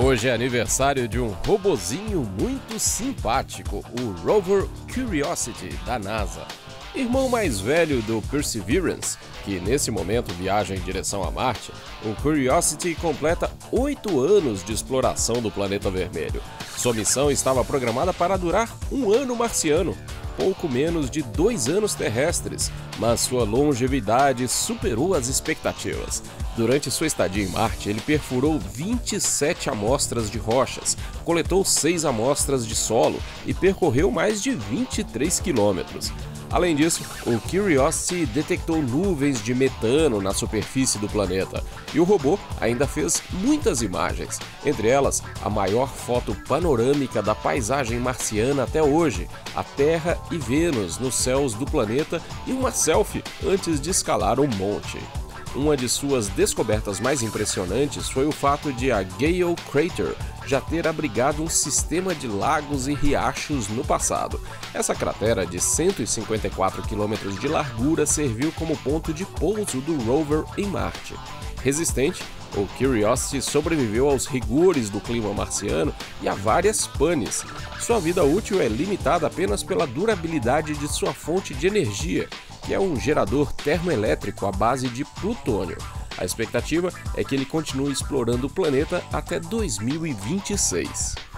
Hoje é aniversário de um robozinho muito simpático, o Rover Curiosity da NASA. Irmão mais velho do Perseverance, que nesse momento viaja em direção a Marte, o Curiosity completa 8 anos de exploração do planeta vermelho. Sua missão estava programada para durar um ano marciano, pouco menos de 2 anos terrestres, mas sua longevidade superou as expectativas. Durante sua estadia em Marte, ele perfurou 27 amostras de rochas, coletou 6 amostras de solo e percorreu mais de 23 quilômetros. Além disso, o Curiosity detectou nuvens de metano na superfície do planeta, e o robô ainda fez muitas imagens, entre elas a maior foto panorâmica da paisagem marciana até hoje, a Terra e Vênus nos céus do planeta e uma selfie antes de escalar um monte. Uma de suas descobertas mais impressionantes foi o fato de a Gale Crater já ter abrigado um sistema de lagos e riachos no passado. Essa cratera de 154 km de largura serviu como ponto de pouso do rover em Marte. Resistente, o Curiosity sobreviveu aos rigores do clima marciano e a várias panes. Sua vida útil é limitada apenas pela durabilidade de sua fonte de energia, que é um gerador termoelétrico à base de plutônio. A expectativa é que ele continue explorando o planeta até 2026.